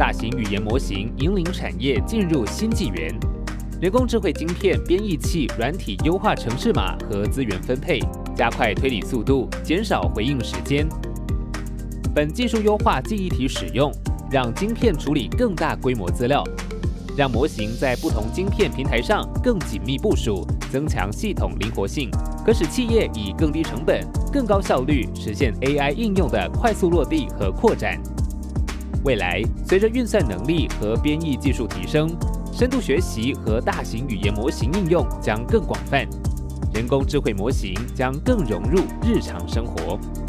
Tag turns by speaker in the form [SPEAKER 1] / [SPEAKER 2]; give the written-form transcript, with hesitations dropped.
[SPEAKER 1] 大型语言模型引领产业进入新纪元。人工智慧晶片编译器软体优化程式码和资源分配，加快推理速度，减少回应时间。本技术优化记忆体使用，让晶片处理更大规模资料，让模型在不同晶片平台上更紧密部署，增强系统灵活性，可使企业以更低成本、更高效率实现 AI 应用的快速落地和扩展。未来，随着运算能力和编译技术提升，深度学习和大型语言模型应用将更广泛，人工智慧模型将更融入日常生活。